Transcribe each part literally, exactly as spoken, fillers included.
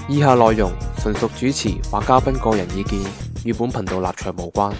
以下內容純屬主持或嘉賓個人意見，與本頻道立場無關。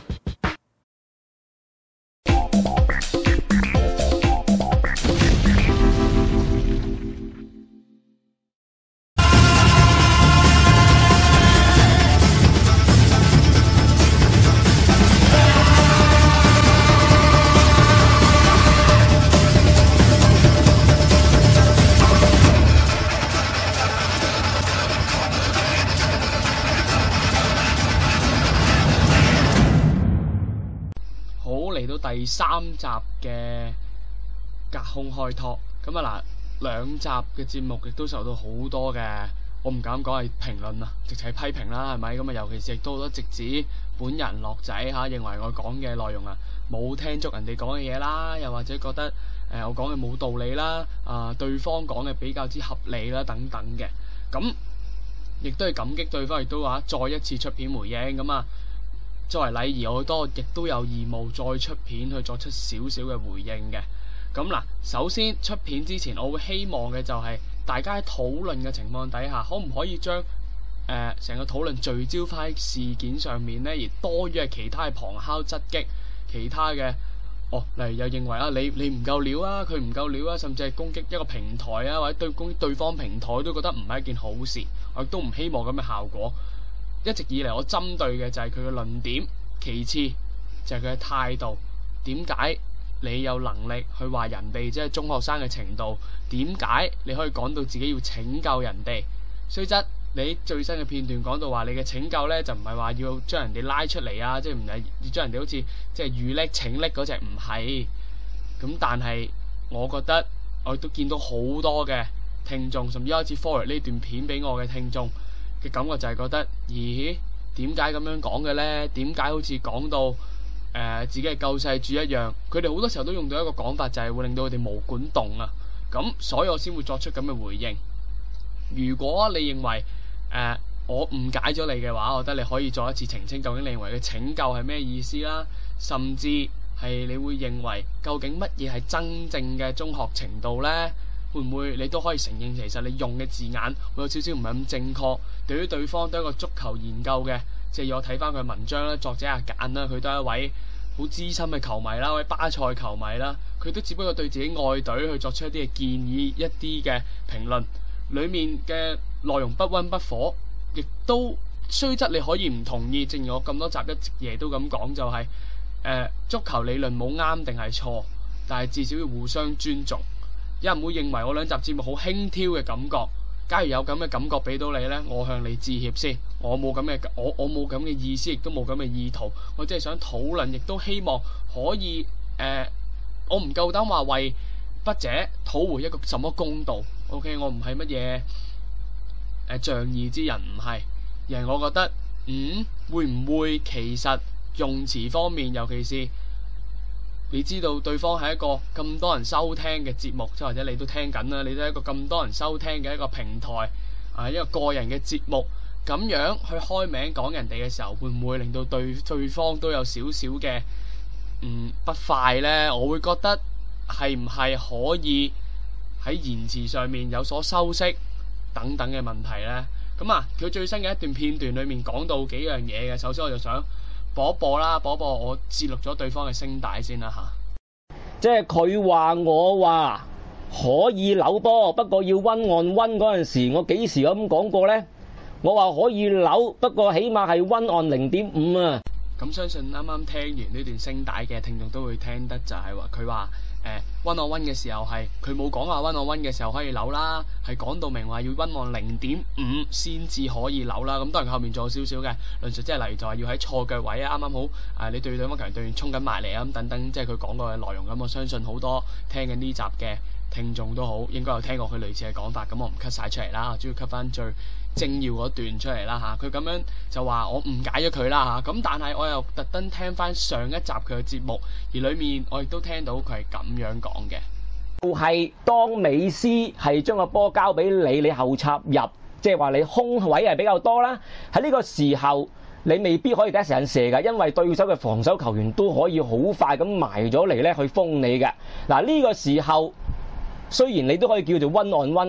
第三集嘅隔空開拓，咁啊嗱，兩集嘅節目亦都受到好多嘅，我唔敢講係評論啊，直情係批評啦，係咪？咁啊，尤其是亦都好多直指本人樂仔嚇，認為我講嘅內容啊冇聽足人哋講嘅嘢啦，又或者覺得誒、呃、我講嘅冇道理啦，啊、呃、對方講嘅比較之合理啦等等嘅，咁亦都係感激對方，亦都話再一次出片回應咁啊。作為禮儀，我都亦都有義務再出片去作出少少嘅回應嘅。咁嗱，首先出片之前，我會希望嘅就係大家喺討論嘅情況底下，可唔可以將誒成個討論聚焦翻喺事件上面呢？而多於係其他嘅旁敲側擊，其他嘅哦，例如又認為啊，你你唔夠料啊，佢唔夠料啊，甚至係攻擊一個平台啊，或者對攻擊對方平台，都覺得唔係一件好事。我亦都唔希望咁嘅效果。一直以嚟我針對嘅就係佢嘅論點，其次就係佢嘅態度。點解你有能力去話人哋即係中學生嘅程度？點解你可以講到自己要拯救人哋？雖則你最新嘅片段講到話你嘅拯救呢，就唔係話要將人哋拉出嚟啊，即係唔係要將人哋好似即係遇叻拯叻嗰隻，唔係。咁但係我覺得我亦都見到好多嘅聽眾，甚至開始 forward 呢段片俾我嘅聽眾嘅感覺就係覺得，咦？點解咁樣講嘅呢？點解好似講到誒、呃、自己係救世主一樣？佢哋好多時候都用到一個講法，就係會令到佢哋毛管動啊！咁所以我先會作出咁嘅回應。如果你認為誒、呃、我誤解咗你嘅話，我覺得你可以再一次澄清，究竟你認為嘅拯救係咩意思啦？甚至係你會認為究竟乜嘢係真正嘅中學程度呢？會唔會你都可以承認，其實你用嘅字眼會有少少唔係咁正確？對於對方都係一個足球研究嘅，即係要我睇翻佢文章啦，作者阿簡啦，佢都係一位好資深嘅球迷啦，一位巴塞球迷啦，佢都只不過對自己愛隊去作出一啲嘅建議，一啲嘅評論，裡面嘅內容不溫不火，亦都雖則你可以唔同意。正如我咁多集一直夜都咁講，就係、是呃、足球理論冇啱定係錯，但係至少要互相尊重。有人會認為我兩集節目好輕佻嘅感覺，假如有咁嘅感覺俾到你呢，我向你致歉先。我冇咁嘅，我我冇咁嘅意思，亦都冇咁嘅意圖。我只係想討論，亦都希望可以誒、呃，我唔夠膽話為筆者討回一個什麼公道。OK， 我唔係乜嘢誒仗義之人，唔係，而係我覺得，嗯，會唔會其實用詞方面，尤其是你知道對方係一個咁多人收聽嘅節目，即或者你都聽緊啦，你都係一個咁多人收聽嘅一個平台啊，一個個人嘅節目，咁樣去開名講人哋嘅時候，會唔會令到對對方都有少少嘅嗯不快呢？我會覺得係唔係可以喺言辭上面有所修飾等等嘅問題呢？咁啊，佢最新嘅一段片段裡面講到幾樣嘢嘅，首先我就想播一播啦，播一播我節錄咗對方嘅聲帶先啦吓。 即係佢話我話可以扭波，不過要one on one嗰陣時，我幾時有咁講過呢？我話可以扭，不過起碼係one on零點五啊。 咁相信啱啱聽完呢段聲帶嘅聽眾都會聽得就係話佢話誒 one on one 嘅時候係佢冇講話 one on one 嘅時候可以扭啦，係講到明話要 one on 零點五先至可以扭啦。咁當然後面仲有少少嘅論述，即係例如就係要喺錯腳位啊，啱啱好啊，你對對方球員隊員衝緊埋嚟啊，咁等等，即係佢講過嘅內容。咁我相信好多聽緊呢集嘅聽眾都好應該有聽過佢類似嘅講法。咁我唔 cut 晒出嚟啦，我主要 cut 翻最精要嗰段出嚟啦嚇。佢咁樣就話我誤解咗佢啦嚇。咁但係我又特登聽翻上一集佢嘅節目，而裡面我亦都聽到佢係咁樣講嘅， 就係當美斯係將個波交俾你，你後插入，即係話你空位係比較多啦。喺呢個時候，你未必可以第一時間射㗎，因為對手嘅防守球員都可以好快咁埋咗嚟咧去封你嘅。嗱，呢個時候雖然你都可以叫做 one on one。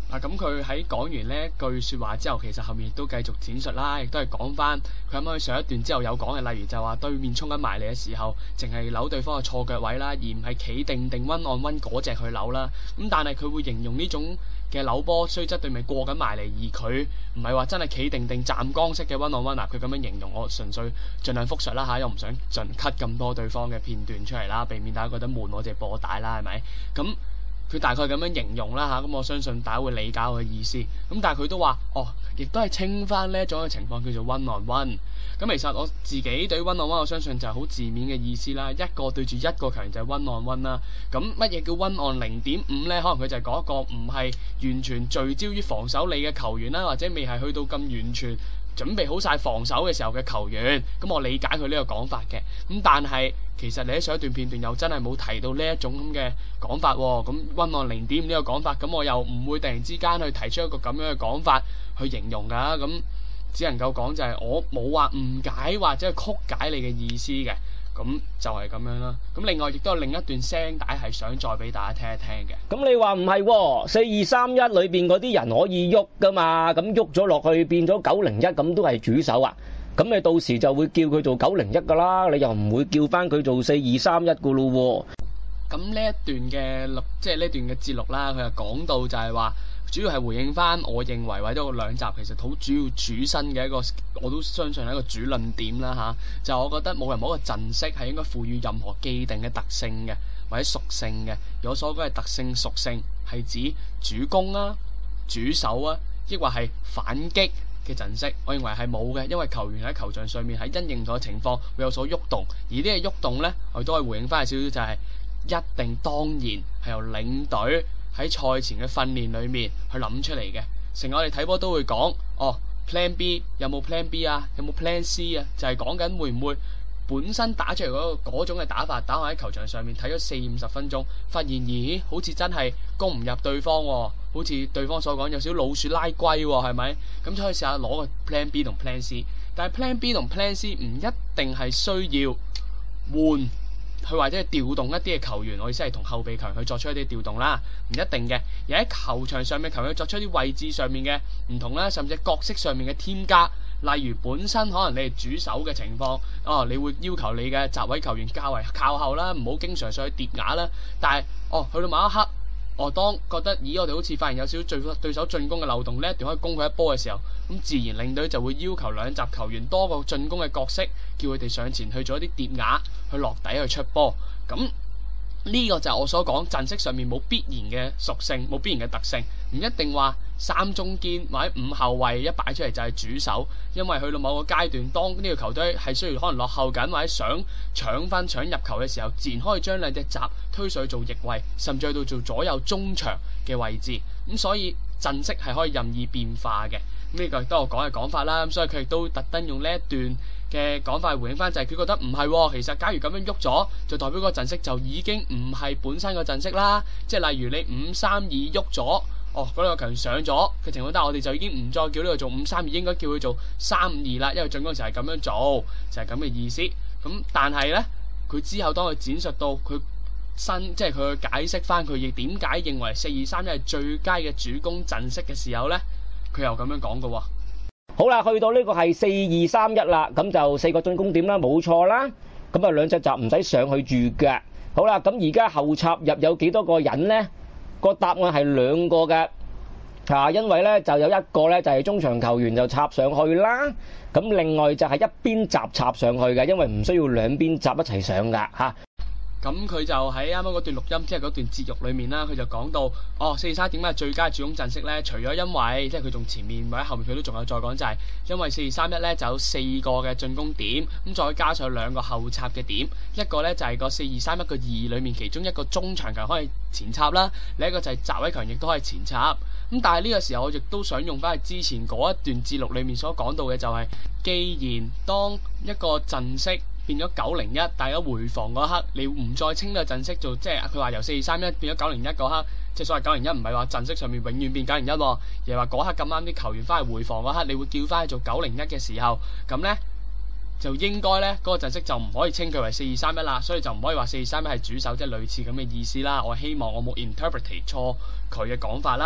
嗱，咁佢喺講完呢一句説話之後，其實後面亦都繼續展述啦，亦都係講翻佢啱啱上一段之後有講嘅，例如就話對面衝緊埋嚟嘅時候，淨係扭對方嘅錯腳位啦，而唔係企定定 one on one 嗰隻去扭啦。咁但係佢會形容呢種嘅扭波，雖則對面過緊埋嚟，而佢唔係話真係企定定站崗式嘅 one on one 嗱，佢咁樣形容，我純粹盡量複述啦嚇，又唔想盡 cut 咁多對方嘅片段出嚟啦，避免大家覺得悶，我哋播帶啦，係咪？咁佢大概咁樣形容啦嚇，咁我相信大家會理解我嘅意思。咁但係佢都話，哦，亦都係稱翻呢一種嘅情況叫做 one on one。咁其實我自己對於 one on one， 我相信就係好字面嘅意思啦。一個對住一個球員就係 one on one 啦。咁乜嘢叫 one on 零點五呢？可能佢就係講一個唔係完全聚焦於防守你嘅球員啦，或者未係去到咁完全準備好晒防守嘅時候嘅球員。咁我理解佢呢個講法嘅。咁但係其實你喺上一段片段又真係冇提到呢一種咁嘅講法喎。咁 one on 零點五呢個講法，咁我又唔會突然之間去提出一個咁樣嘅講法去形容㗎。咁只能夠講就係我冇話誤解或者係曲解你嘅意思嘅。咁就係咁樣啦。咁另外亦都有另一段聲帶係想再俾大家聽一聽嘅。 咁你話唔係喎？四二三一裏邊嗰啲人可以喐噶嘛？咁喐咗落去變咗九零一，咁都係主手啊？咁你到時就會叫佢做九零一噶啦，你又唔會叫翻佢做四二三一噶咯喎。 咁呢一段嘅錄，即係呢段嘅節錄啦，佢又講到就係話，主要係回應翻我認為或者個兩集其實好主要主身嘅一個，我都相信係一個主論點啦嚇。就我覺得冇人冇一個陣式係應該賦予任何既定嘅特性嘅或者屬性嘅。我所講嘅特性屬性係指主攻啊、主守啊，抑或係反擊嘅陣式，我認為係冇嘅，因為球員喺球場上面喺因應咗情況會有所喐動，而呢個喐動呢，我都係回應翻少少，就係一定當然係由領隊喺賽前嘅訓練裏面去諗出嚟嘅。成日我哋睇波都會講，哦 Plan B 有冇 Plan B 啊，有冇 Plan C 啊，就係講緊會唔會本身打出嚟嗰個嗰種嘅打法，打喺球場上面睇咗四五十分鐘，發現咦好似真係攻唔入對方喎，好似對方所講有少少老鼠拉龜喎，係咪？咁就可以試下攞個 Plan B 同 Plan C， 但係 Plan B 同 Plan C 唔一定係需要換。佢或者係調動一啲嘅球員，我意思係同後備球員去作出一啲調動啦，唔一定嘅。而喺球場上面球員作出一啲位置上面嘅唔同啦，甚至角色上面嘅添加，例如本身可能你係主守嘅情況，哦，你會要求你嘅閘位球員較為靠後啦，唔好經常上去疊瓦啦。但係哦，去到某一刻，我當覺得咦，我哋好似發現有少少對對手進攻嘅漏洞，呢一段可以攻佢一波嘅時候，咁自然領隊就會要求兩閘球員多個進攻嘅角色，叫佢哋上前去做一啲疊瓦，去落底去出波。咁呢個就係我所講陣式上面冇必然嘅屬性，冇必然嘅特性，唔一定話三中堅或者五後衞一擺出嚟就係主手，因為去到某個階段，當呢個球隊係需要可能落後緊或者想搶分搶入球嘅時候，自然可以將兩隻閘推上去做翼位，甚至去到做左右中場嘅位置。咁所以陣式係可以任意變化嘅。呢個亦都係我講嘅講法啦。咁所以佢亦都特登用呢一段嘅講法回應翻，就係佢覺得唔係喎。其實假如咁樣喐咗，就代表個陣式就已經唔係本身個陣式啦。即係例如你五三二喐咗，哦嗰兩個球員上咗嘅情況下，我哋就已經唔再叫呢個做五三二，應該叫佢做三五二啦。因為進攻時係咁樣做，就係咁嘅意思。咁但係呢，佢之後當佢展述到佢新，即係佢去解釋翻佢亦點解認為四二三一係最佳嘅主攻陣式嘅時候呢，佢又咁樣講嘅喎。 好啦，去到呢個係四二三一啦，咁就四個進攻點啦，冇錯啦。咁啊兩隻閘唔使上去住嘅。好啦，咁而家後插入有幾多個人呢？個答案係兩個嘅，啊，因為咧就有一個咧就係中場球員就插上去啦。咁另外就係一邊閘插上去嘅，因為唔需要兩邊閘一齊上噶嚇。 咁佢就喺啱啱嗰段錄音，即係嗰段節錄裏面啦，佢就講到，哦，四二三點解係最佳主攻陣式呢？除咗因為，即係佢仲前面或者後面佢都仲有再講，就係因為四二三一呢就有四個嘅進攻點，咁再加上兩個後插嘅點，一個呢就係個四二三一個二裏面其中一個中場球可以前插啦，另一個就係閘位球亦都可以前插。咁但係呢個時候我亦都想用翻之前嗰一段節錄裏面所講到嘅，就係既然當一個陣式變咗九零一，大家回防嗰刻，你唔再稱呢個陣式做，即係佢話由四二三一變咗九零一嗰刻，即係所謂九零一唔係話陣式上面永遠變九零一喎，而係話嗰刻咁啱啲球員翻去回防嗰刻，你會叫翻去做九零一嘅時候，咁呢就應該呢嗰個陣式就唔可以稱佢為四二三一啦，所以就唔可以話四二三一係主手，即係類似咁嘅意思啦。我希望我冇 interpret 錯佢嘅講法啦。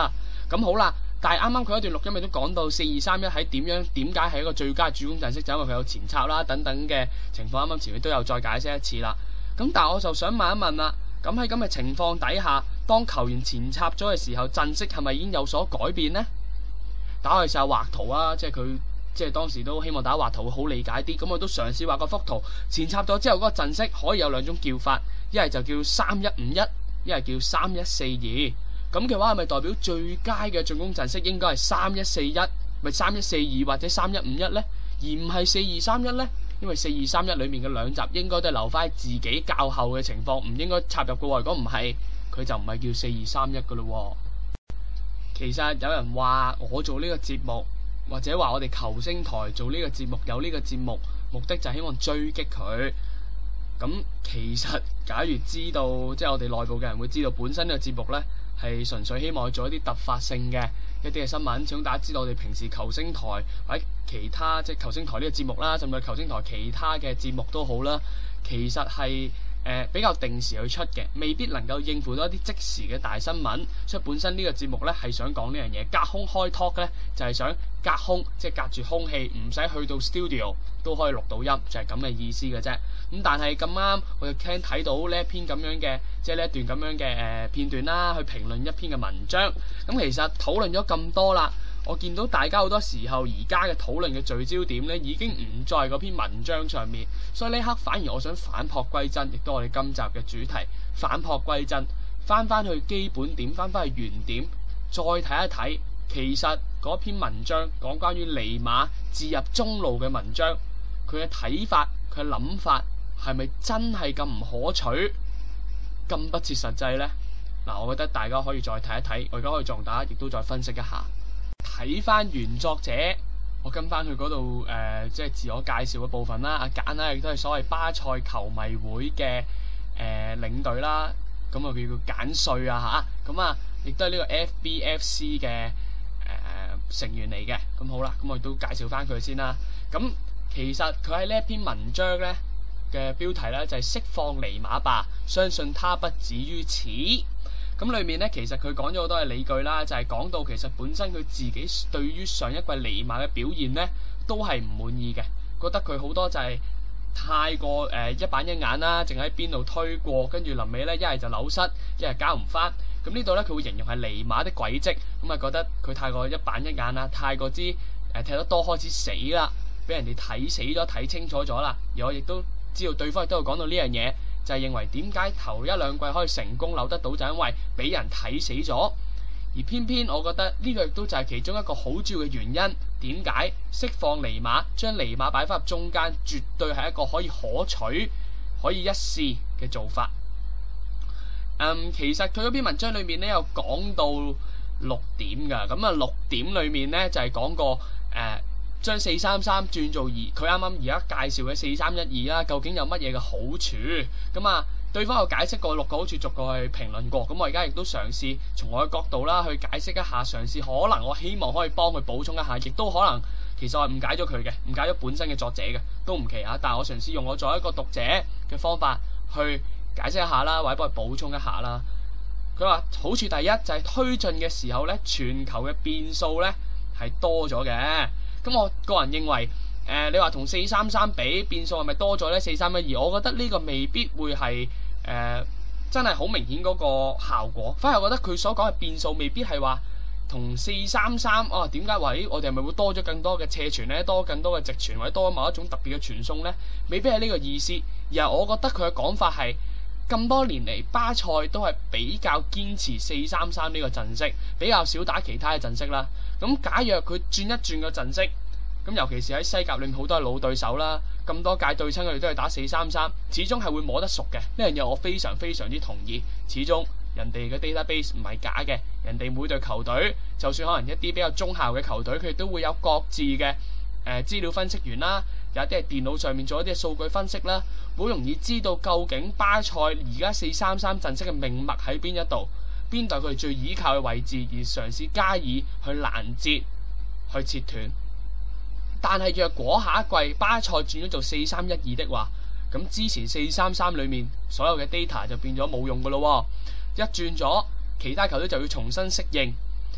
咁好啦，但係啱啱佢一段錄音亦都講到四二三一喺點樣點解係一個最佳主攻陣式，就因為佢有前插啦等等嘅情況，啱啱前面都有再解釋一次啦。咁但係我就想問一問啦，咁喺咁嘅情況底下，當球員前插咗嘅時候，陣式係咪已經有所改變呢？打我哋試下畫圖啊，即係佢即係當時都希望大家畫圖會好理解啲，咁我都嘗試畫個幅圖，前插咗之後嗰個陣式可以有兩種叫法，一係就叫三一五一，一係叫三一四二。咁嘅話係咪代表最佳嘅進攻陣式應該係三一四一，咪三一四二或者三一五一呢？而唔係四二三一呢？因為四二三一裏面嘅兩集應該都係留翻自己較後嘅情況，唔應該插入嘅喎。如果唔係，佢就唔係叫四二三一嘅咯。其實有人話我做呢個節目，或者話我哋球星台做呢個節目，有呢個節目目的就係希望追擊佢。咁其實假如知道，即係我哋內部嘅人會知道，本身呢個節目呢係純粹希望做一啲突發性嘅一啲嘅新聞。始終大家知道我哋平時球星台或者其他即係球星台呢個節目啦，甚至係球星台其他嘅節目都好啦，其實係誒、呃、比較定時去出嘅，未必能夠應付到一啲即時嘅大新聞。所以本身呢個節目呢係想講呢樣嘢，隔空開 talk 呢就係、是、想隔空，即係隔住空氣，唔使去到 studio 都可以錄到音，就係咁嘅意思嘅啫。咁但係咁啱我就聽睇到呢一篇咁樣嘅，即係呢一段咁樣嘅誒、呃、片段啦，去評論一篇嘅文章。咁其實討論咗咁多啦，我見到大家好多時候而家嘅討論嘅聚焦點呢已經唔在嗰篇文章上面，所以呢刻反而我想反璞歸真，亦都係我哋今集嘅主題，反璞歸真，翻翻去基本點，翻翻去原點，再睇一睇，其實嗰篇文章講關於尼馬自入中路嘅文章，佢嘅睇法，佢嘅諗法係咪真係咁唔可取，咁不切實際呢？嗱，我覺得大家可以再睇一睇，我而家可以同大家亦都再分析一下。睇翻原作者，我跟翻佢嗰度誒，即係自我介紹嘅部分啦。阿簡呢亦都係所謂巴塞球迷會嘅誒、呃、領隊啦，咁啊佢叫簡帥啊嚇，咁啊亦都係呢個 F B F C 嘅誒、呃、成員嚟嘅。咁好啦，咁我亦都介紹翻佢先啦。咁其實佢喺呢一篇文章咧嘅標題咧就係、是、釋放尼馬吧，相信他不止於此。咁裏面咧，其實佢講咗好多嘅理據啦，就係、是、講到其實本身佢自己對於上一季尼馬嘅表現咧，都係唔滿意嘅，覺得佢好多就係太過誒、呃、一板一眼啦，淨喺邊度推過，跟住臨尾咧一係就扭失，一係交唔翻。咁呢度咧佢會形容係尼馬的軌跡，咁啊覺得佢太過一板一眼啦，太過之誒、呃、踢得多開始死啦，俾人哋睇死咗，睇清楚咗啦。而我亦都知道對方亦都有講到呢樣嘢。就係認為點解頭一兩季可以成功扭得到，就因為俾人睇死咗。而偏偏我覺得呢個亦都就係其中一個好主要嘅原因。點解釋放尼馬，將尼馬擺翻入中間，絕對係一個可以可取、可以一試嘅做法。嗯，其實佢嗰篇文章裏面咧有講到六點㗎。咁啊六點裏面咧就係、是、講過誒。呃將四三三轉做二，佢啱啱而家介紹嘅四三一二啦，究竟有乜嘢嘅好處？咁啊，對方有解釋過六個好處，逐個去評論過。咁我而家亦都嘗試從我嘅角度啦，去解釋一下，嘗試可能我希望可以幫佢補充一下，亦都可能其實我係誤解咗佢嘅，誤解咗本身嘅作者嘅，都唔奇啊。但係我嘗試用我作為一個讀者嘅方法去解釋一下啦，或者幫佢補充一下啦。佢話好處第一就係、是、推進嘅時候咧，傳球嘅變數咧係多咗嘅。咁我個人認為，誒、呃、你話同四三三比變數係咪多咗呢？四三一二，我覺得呢個未必會係誒、呃、真係好明顯嗰個效果。反而我覺得佢所講嘅變數未必係話同四三三哦，點解話咦我哋係咪會多咗更多嘅斜傳呢？多更多嘅直傳或者多某一種特別嘅傳送呢？未必係呢個意思。而係我覺得佢嘅講法係咁多年嚟巴塞都係比較堅持四三三呢個陣式，比較少打其他嘅陣式啦。咁假若佢轉一轉個陣式，咁尤其是喺西甲裏面好多係老對手啦，咁多屆對親佢哋都係打四三三，始終係會摸得熟嘅。呢樣嘢我非常非常之同意。始終人哋嘅 database 唔係假嘅，人哋每隊球隊，就算可能一啲比較中效嘅球隊，佢哋都會有各自嘅誒資料分析員啦，有啲係電腦上面做一啲數據分析啦，好容易知道究竟巴塞而家四三三陣式嘅命脈喺邊一度。邊度佢哋最倚靠嘅位置，而嘗試加以去攔截、去切斷。但係若果下一季巴塞轉咗做四三一二的話，咁之前四三三裏面所有嘅 data 就變咗冇用噶咯。一轉咗，其他球隊就要重新適應。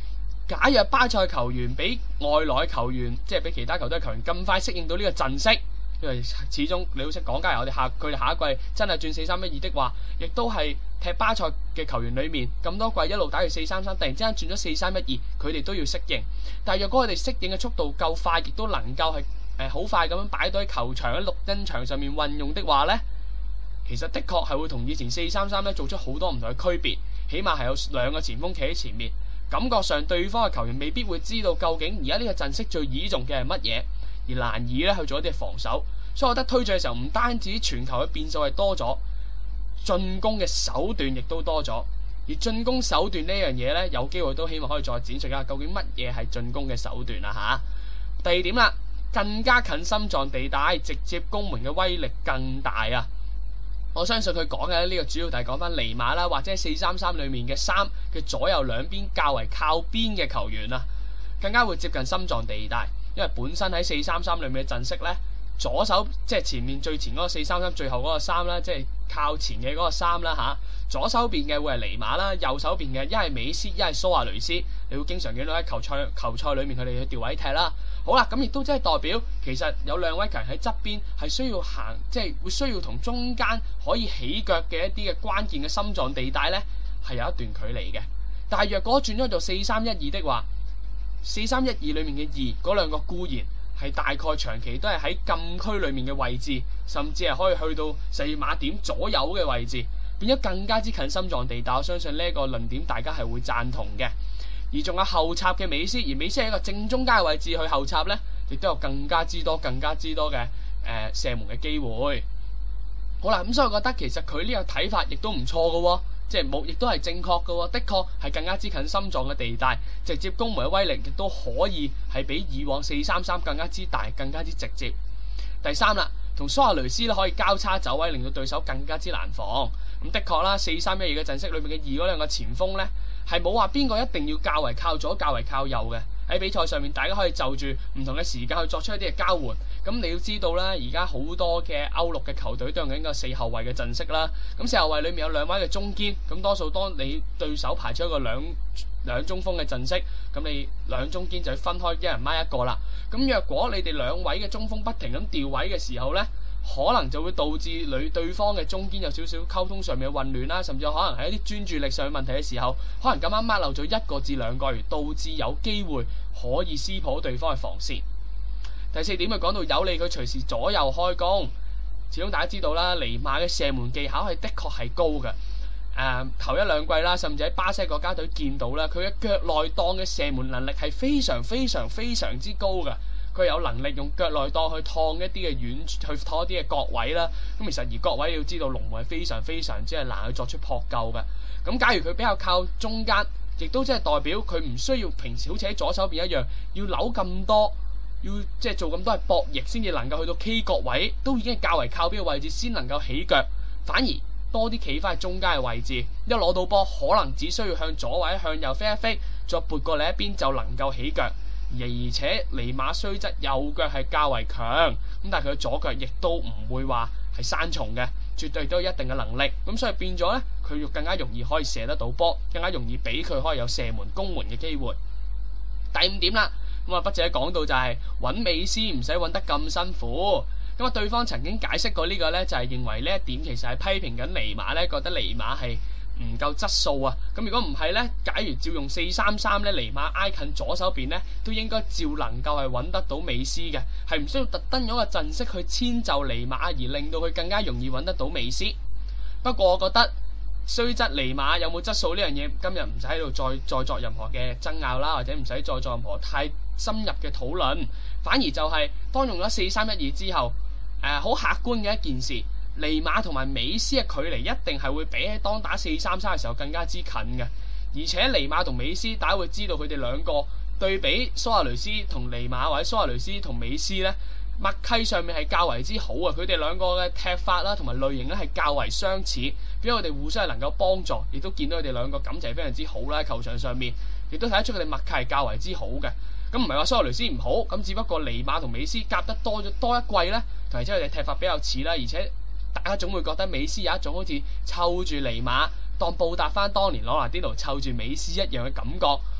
假若巴塞球員比外來球員，即係比其他球隊嘅球員咁快適應到呢個陣式，因為始終你好識講，假如我哋下佢哋下一季真係轉四三一二的話，亦都係踢巴塞嘅球員裏面咁多季一路打住四三三，突然之間轉咗四三一二，佢哋都要適應。但係若果佢哋適應嘅速度夠快，亦都能夠係誒好快咁樣擺到喺球場喺綠茵場上面運用的話呢，其實的確係會同以前四三三咧做出好多唔同嘅區別。起碼係有兩個前鋒企喺前面，感覺上對方嘅球員未必會知道究竟而家呢個陣式最倚重嘅係乜嘢，而難以咧去做一啲防守。所以我覺得推進嘅時候唔單止傳球嘅變數係多咗，進攻嘅手段亦都多咗。而進攻手段呢樣嘢呢，有機會都希望可以再展述一下究竟乜嘢係進攻嘅手段啦嚇。第二點啦，更加近心臟地帶，直接攻門嘅威力更大啊！我相信佢講嘅呢個主要就係講翻尼馬啦，或者四三三裏面嘅三嘅左右兩邊較為靠邊嘅球員啊，更加會接近心臟地帶，因為本身喺四三三裏面嘅陣式呢，左手即係前面最前嗰個四三三最後嗰個三啦，即係靠前嘅嗰個三啦嚇。左手邊嘅會係尼馬啦，右手邊嘅一係美斯，一係蘇亞雷斯。你會經常見到喺球賽球賽裏面佢哋去調位踢啦。好啦，咁亦都即係代表其實有兩位球員喺側邊係需要行，即係會需要同中間可以起腳嘅一啲嘅關鍵嘅心臟地帶呢，係有一段距離嘅。但係若果轉咗做四三一二的話，四三一二裏面嘅二嗰兩個固然係大概長期都係喺禁區裏面嘅位置，甚至係可以去到射碼點左右嘅位置，變咗更加之近心臟地帶。我相信呢一個論點大家係會贊同嘅。而仲有後插嘅美斯，而美斯係一個正中間嘅位置去後插呢，亦都有更加之多、更加之多嘅誒、呃、射門嘅機會。好啦，咁所以我覺得其實佢呢個睇法亦都唔錯嘅喎，即係冇，亦都係正確嘅喎。的確係更加之近心臟嘅地帶，直接攻門嘅威力亦都可以係比以往四三三更加之大、更加之直接。第三啦，同蘇亞雷斯咧可以交叉走位，令到對手更加之難防。咁的確啦，四三一二嘅陣式裏面嘅二嗰兩個前鋒呢，係冇話邊個一定要較為靠左、較為靠右嘅。喺比賽上面，大家可以就住唔同嘅時間去作出一啲嘅交換。咁你要知道啦，而家好多嘅歐陸嘅球隊都用緊個四後衞嘅陣式啦。咁四後衞裏面有兩位嘅中堅，咁多數當你對手排出一個兩兩中鋒嘅陣式，咁你兩中堅就要分開一人孖一個啦。咁若果你哋兩位嘅中鋒不停咁調位嘅時候呢，可能就會導致女對方嘅中堅有少少溝通上面嘅混亂啦，甚至有可能喺一啲專注力上嘅問題嘅時候，可能咁啱掹漏咗一個至兩個，而導致有機會可以撕破對方嘅防線。第四點，佢講到有利佢隨時左右開弓。始終大家知道啦，尼馬嘅射門技巧係的確係高嘅。誒、呃、頭一兩季啦，甚至喺巴西國家隊見到啦，佢嘅腳內檔嘅射門能力係非常非常非常之高嘅。佢有能力用腳內檔去燙一啲嘅遠，去燙一啲嘅角位啦。咁其實而角位你要知道，龍門係非常非常之係難去作出撲救嘅。咁假如佢比較靠中間，亦都即係代表佢唔需要平時好似喺左手邊一樣，要扭咁多，要即係做咁多係博弈先至能夠去到 K 角位，都已經係較為靠邊嘅位置先能夠起腳。反而多啲企翻喺中間嘅位置，一攞到波可能只需要向左或者向右飛一飛，再撥過嚟一邊就能夠起腳。而且尼馬雖則右腳係較為強，咁但係佢嘅左腳亦都唔會話係生蟲嘅，絕對都有一定嘅能力。咁所以變咗呢，佢就更加容易可以射得到波，更加容易俾佢可以有射門攻門嘅機會。第五點啦，咁啊筆者講到就係揾美斯唔使揾得咁辛苦。咁啊對方曾經解釋過呢個呢，就係認為呢一點其實係批評緊尼馬呢，覺得尼馬係唔夠質素啊！咁如果唔係呢，假如照用四三三呢，尼馬挨近左手邊呢，都應該照能夠係揾得到美斯嘅，係唔需要特登用個陣式去遷就尼馬，而令到佢更加容易揾得到美斯。不過我覺得，雖則尼馬有冇質素呢樣嘢，今日唔使喺度再再作任何嘅爭拗啦，或者唔使再作任何太深入嘅討論，反而就係當用咗四三一二之後，誒、呃、好客觀嘅一件事。尼馬同埋美斯嘅距離一定係會比起當打四三三嘅時候更加之近嘅，而且尼馬同美斯大家會知道佢哋兩個對比蘇亞雷斯同尼馬或者蘇亞雷斯同美斯呢，默契上面係較為之好啊！佢哋兩個嘅踢法啦同埋類型咧係較為相似，俾我哋互相係能夠幫助，亦都見到佢哋兩個感情非常之好啦，喺球場上面亦都睇得出佢哋默契係較為之好嘅。咁唔係話蘇亞雷斯唔好，咁只不過尼馬同美斯夾得多咗多一季呢，同埋即係佢哋踢法比較似啦，而且大家總會覺得美斯有一種好似湊住尼馬當報答翻當年朗拿甸奴湊住美斯一樣嘅感覺，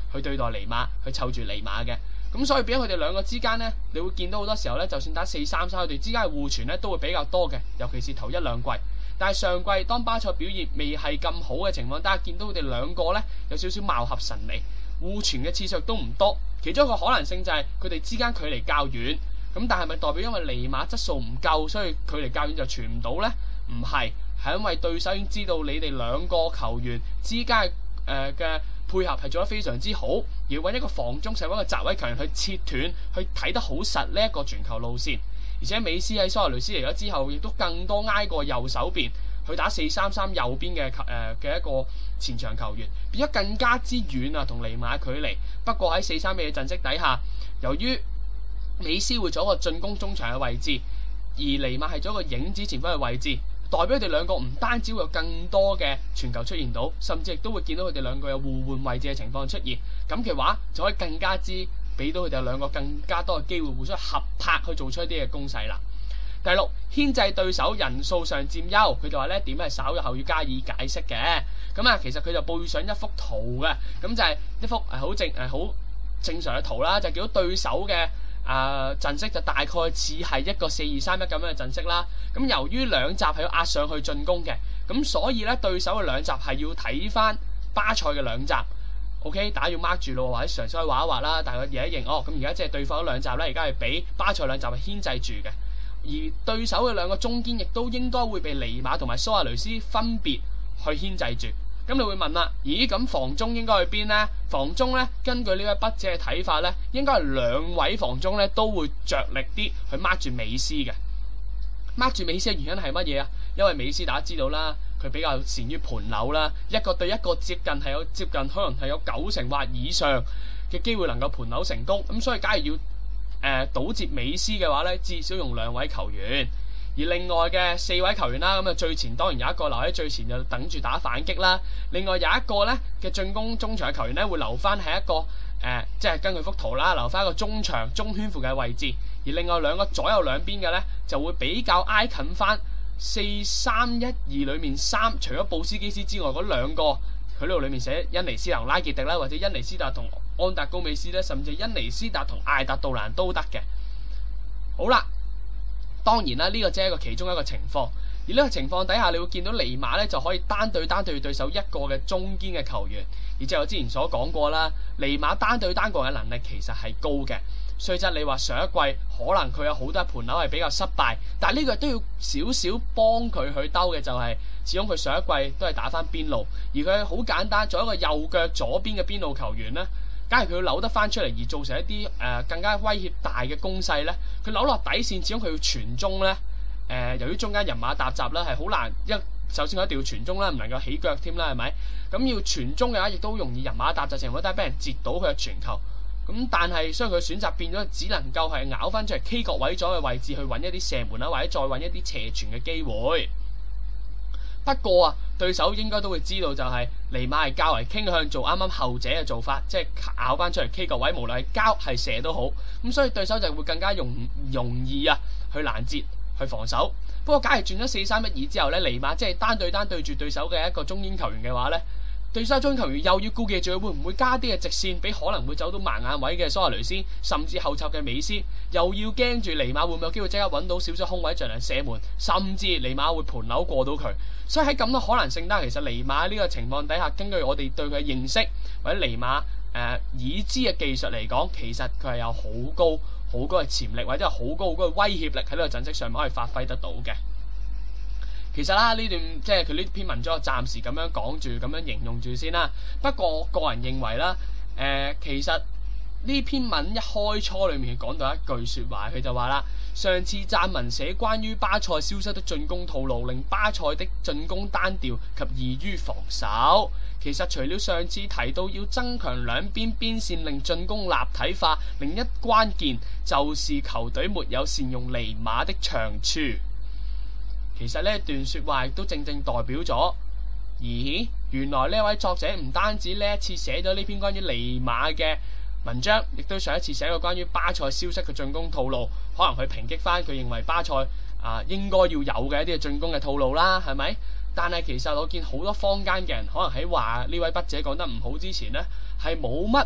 去對待尼馬，去湊住尼馬嘅。咁所以變咗佢哋兩個之間呢，你會見到好多時候呢，就算打四三三，佢哋之間嘅互傳呢都會比較多嘅，尤其是頭一兩季。但係上季當巴塞表現未係咁好嘅情況，大家見到佢哋兩個呢有少少貌合神離，互傳嘅次數都唔多。其中一個可能性就係佢哋之間距離較遠。咁但係咪代表因為尼馬質素唔夠，所以距離較遠就傳唔到呢？唔係，係因為對手已經知道你哋兩個球員之間誒嘅配合係做得非常之好，而揾一個防中，成揾個閘位球員去切斷，去睇得好實呢一個傳球路線。而且美斯喺蘇亞雷斯嚟咗之後，亦都更多挨過右手邊去打四三三右邊嘅誒嘅一個前場球員，變咗更加之遠啊，同尼馬距離。不過喺四三嘅陣式底下，由於美斯會做一個進攻中場嘅位置，而尼馬係做一個影子前鋒嘅位置，代表佢哋兩個唔單止會有更多嘅傳球出現到，甚至亦都會見到佢哋兩個有互換位置嘅情況出現。咁嘅話就可以更加之俾到佢哋兩個更加多嘅機會互相合拍去做出一啲嘅攻勢啦。第六，牽制對手人數上佔優，佢就話呢點係稍後要加以解釋嘅。咁啊，其實佢就背上一幅圖嘅，咁就係一幅係好正誒好正常嘅圖啦，就見到對手嘅啊陣式就大概似係一個四二三一咁樣嘅陣式啦。咁由於兩閘係要壓上去進攻嘅，咁所以咧對手嘅兩閘係要睇翻巴塞嘅兩閘。OK， 大家要 mark 住咯，或者嘗試去畫一畫啦。大概認一認哦，咁而家即係對方兩閘咧，而家係俾巴塞兩閘係牽制住嘅。而對手嘅兩個中堅亦都應該會被尼馬同埋蘇亞雷斯分別去牽制住。咁你會問啦，咦咁防中應該去邊呢？防中咧，根據呢位筆者嘅睇法咧，應該係兩位防中咧都會着力啲去 mark 住美斯嘅。mark 住美斯嘅原因係乜嘢啊？因為美斯大家知道啦，佢比較擅於盤扭啦，一個對一個接近係有接近可能係有九成或以上嘅機會能夠盤扭成功。咁所以假如要誒、呃、堵截美斯嘅話咧，至少用兩位球員。而另外嘅四位球員啦，咁啊最前當然有一個留喺最前就等住打反擊啦。另外有一個咧嘅進攻中場嘅球員咧會留翻喺一個誒、呃，即係根據幅圖啦，留翻一個中場中圈附近嘅位置。而另外兩個左右兩邊嘅咧就會比較挨近翻四三一二裏面三，除咗布斯基斯之外嗰兩個，佢呢度裏面寫恩尼斯同拉傑迪啦，或者恩尼斯達同安達高美斯咧，甚至恩尼斯達同艾達杜蘭都得嘅。好啦。當然啦，呢、這個只係一個其中一個情況，而呢個情況底下，你會見到尼馬咧就可以單對單對對手一個嘅中堅嘅球員，而即係我之前所講過啦，尼馬單對單個嘅能力其實係高嘅。雖則你話上一季可能佢有好多盤扭係比較失敗，但係呢個都要少少幫佢去兜嘅，就係、是、始終佢上一季都係打翻邊路，而佢好簡單，做一個右腳左邊嘅邊路球員咧。假如佢要扭得翻出嚟而造成一啲誒、呃、更加威脅大嘅攻勢咧，佢扭落底線，始終佢要傳中咧。誒、呃，由於中間人馬搭雜咧，係好難一首先佢一定要傳中啦，唔能夠起腳添啦，係咪？咁要傳中嘅話，亦都容易人馬搭雜情況底下俾人截到佢嘅傳球。咁但係所以佢選擇變咗，只能夠係咬翻出嚟 K 角位咗嘅位置去揾一啲射門啦，或者再揾一啲斜傳嘅機會。不過啊，對手應該都會知道就係尼馬係較為傾向做啱啱後者嘅做法，即係咬翻出嚟 K 角位，無論係交係射都好。咁所以對手就會更加容容易啊去攔截去防守。不過假如轉咗四三一二之後咧，尼馬即係單對單對住對手嘅一個中堅球員嘅話咧，對手中堅球員又要顧忌住佢會唔會加啲嘅直線俾可能會走到盲眼位嘅蘇亞雷斯，甚至後插嘅美斯，又要驚住尼馬會唔會有機會即刻揾到少少空位進行射門，甚至尼馬會盤扭過到佢。所以喺咁多可能性底下，其實尼馬呢個情況底下，根據我哋對佢嘅認識或者尼馬誒、呃、已知嘅技術嚟講，其實佢係有好高好高嘅潛力，或者係好高好高嘅威脅力喺呢個陣式上面可以發揮得到嘅。其實啦，呢段即係佢呢篇文章，我暫時咁樣講住，咁樣形容住先啦。不過我個人認為啦，誒、呃、其實呢篇文一開初裏面講到一句説話，佢就話啦。上次撰文寫關於巴塞消失的進攻套路，令巴塞的進攻單調及易於防守。其實除了上次提到要增強兩邊邊線，令進攻立體化，另一關鍵就是球隊沒有善用尼馬的長處。其實呢一段説話亦都正正代表咗，咦，原來呢位作者唔單止呢一次寫咗呢篇關於尼馬嘅文章，亦都上一次寫過關於巴塞消失嘅進攻套路，可能去抨擊翻佢認為巴塞啊、呃、應該要有嘅一啲進攻嘅套路啦，係咪？但係其實我見好多坊間嘅人可能喺話呢位筆者講得唔好之前呢，係冇乜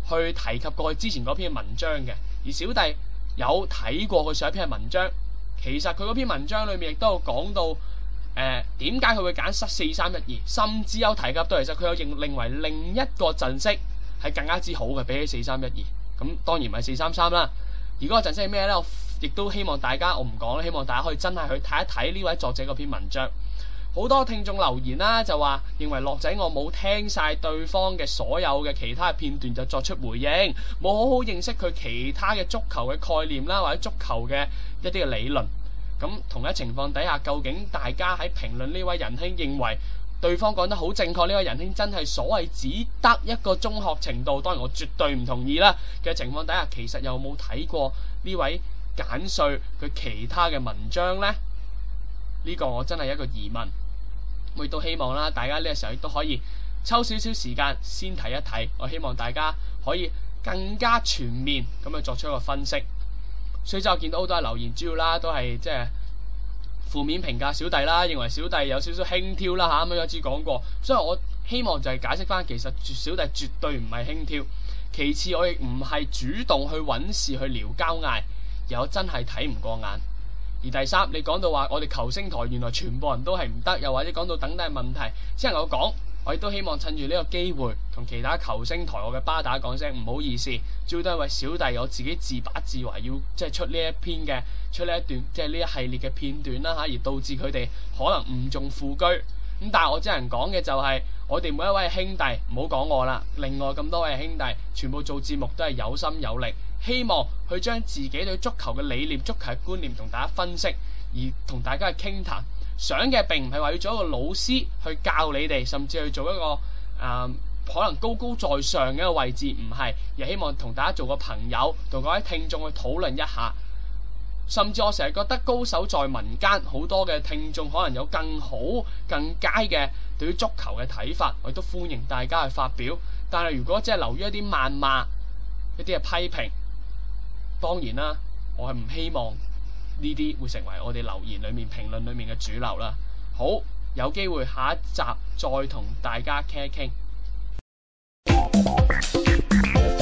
去提及過佢之前嗰篇文章嘅，而小弟有睇過佢上一篇文章。其實佢嗰篇文章裏面亦都有講到，誒點解佢會揀失四三一二，甚至有提及到其實佢有認認為另一個陣式係更加之好嘅，比起四三一二。咁當然唔係四三三啦。而嗰個陣式係咩呢？我亦都希望大家，我唔講啦，希望大家可以真係去睇一睇呢位作者嗰篇文章。好多聽眾留言啦，就話認為樂仔我冇聽晒對方嘅所有嘅其他嘅片段就作出回應，冇好好認識佢其他嘅足球嘅概念啦，或者足球嘅一啲嘅理論。咁同一情況底下，究竟大家喺評論呢位仁兄認為對方講得好正確，呢位仁兄真係所謂只得一個中學程度，當然我絕對唔同意啦嘅情況底下，其實有冇睇過呢位簡帥佢其他嘅文章呢？呢個我真係一個疑問。我亦都希望啦，大家呢個時候亦都可以抽少少時間先睇一睇。我希望大家可以更加全面咁去作出一個分析。所以就我見到好多留言，主要啦都係即係負面評價小弟啦，認為小弟有少少輕佻啦嚇，咁樣有次講過。所以我希望就係解釋翻，其實小弟絕對唔係輕佻。其次，我亦唔係主動去揾事去撩交嗌，而我真係睇唔過眼。而第三，你講到話我哋球星台原來全部人都係唔得，又或者講到等等問題，只能夠講，我亦都希望趁住呢個機會同其他球星台我嘅巴打講聲唔好意思，主要都係為小弟我自己自把自為，要即係出呢一篇嘅出呢一段即係呢一系列嘅片段啦嚇，而導致佢哋可能誤中副車。咁但係我只能講嘅就係、是、我哋每一位兄弟，唔好講我啦，另外咁多位兄弟全部做節目都係有心有力，希望去將自己對足球嘅理念、足球嘅觀念同大家分析，而同大家去傾談。想嘅並唔係話要做一個老師去教你哋，甚至去做一個誒、呃、可能高高在上嘅一個位置，唔係，而希望同大家做個朋友，同各位聽眾去討論一下。甚至我成日覺得高手在民間，好多嘅聽眾可能有更好、更佳嘅對於足球嘅睇法，我亦都歡迎大家去發表。但係如果只係流於一啲謾罵、一啲嘅批評，當然啦，我係唔希望呢啲會成為我哋留言裏面、評論裏面嘅主流啦。好，有機會下一集再同大家傾一傾。